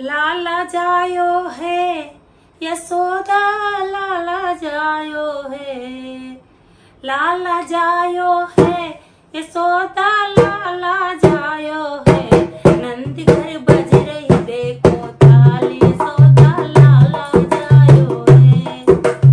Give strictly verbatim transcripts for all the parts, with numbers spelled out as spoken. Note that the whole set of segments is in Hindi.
लाला जायो है यशोदा लाला जायो है, लाला जायो है यशोदा लाला जायो है। नंद घर बज रही देखो ताली यशोदा लाला जायो है।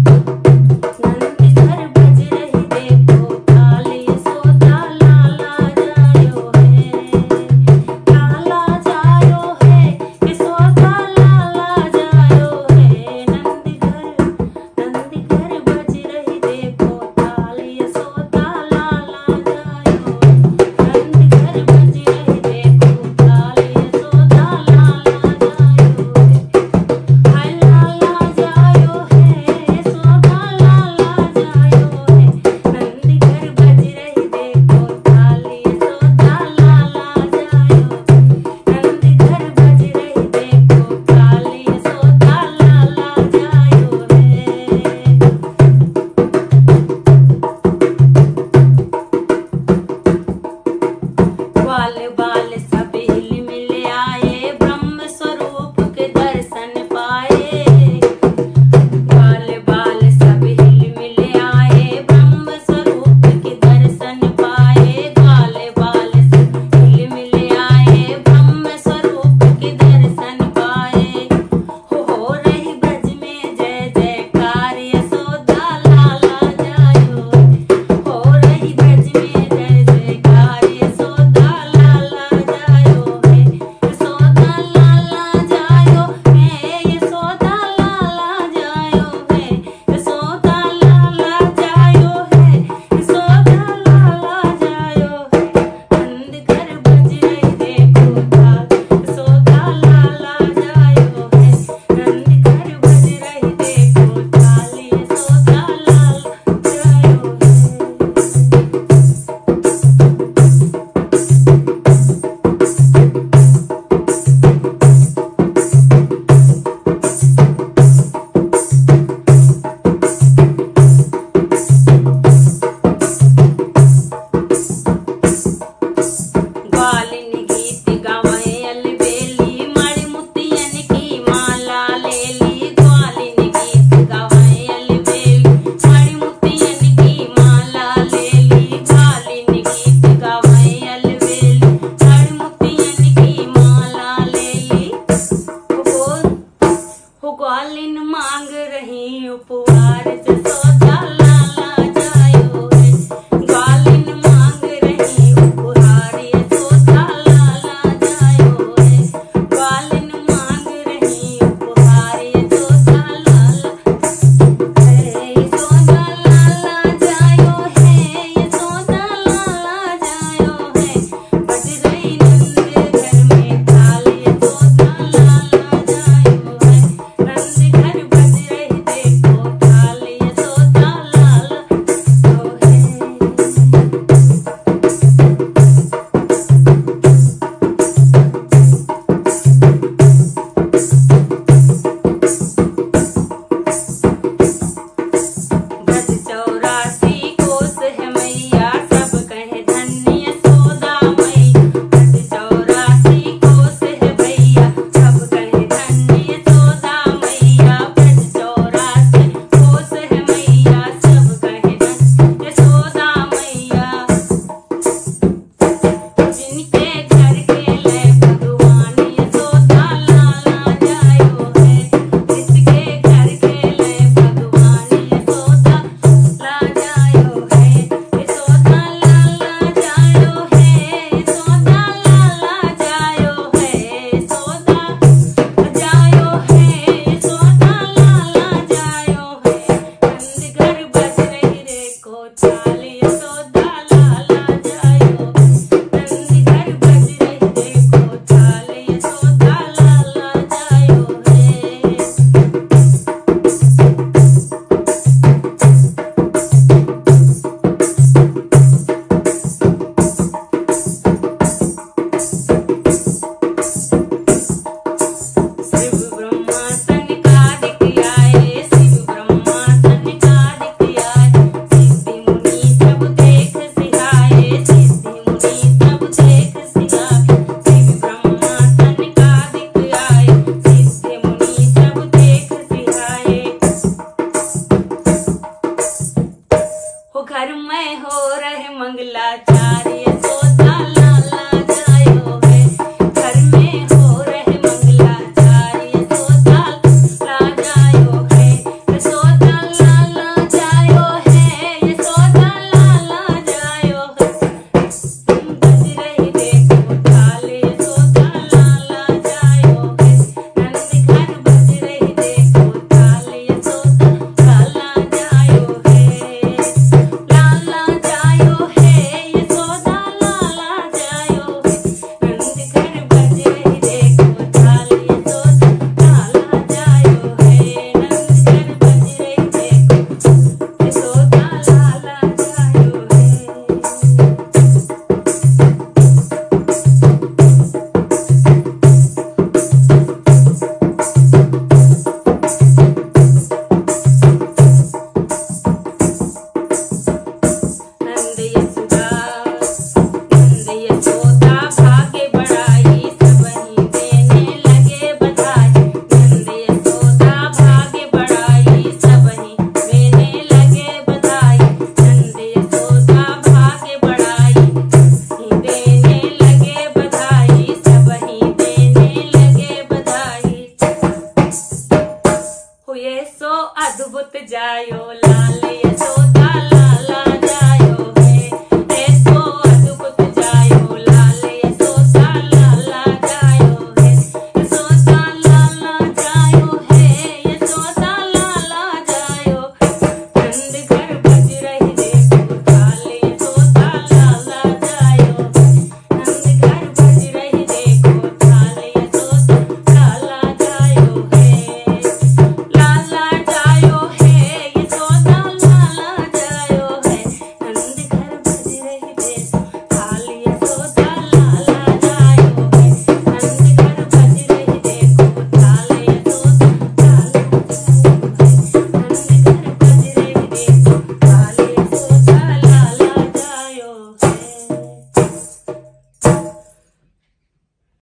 नंद घर बज रही देखो ताली यशोदा लाला जायो है। लाला जायो है यशोदा लाला जायो है। नंद घर नंद घर बज रही देखो ताली यशोदा लाला जायो है। नंद घर बज रही देखो ताली यशोदा लाला जायो है। हाय लाला जायो है यशोदा लाला जायो है। नंद घर बज रही देखो ताली यशोदा लाला जायो है। नंद घर बज रही देखो ताली यशोदा लाला जायो है। ग्वाल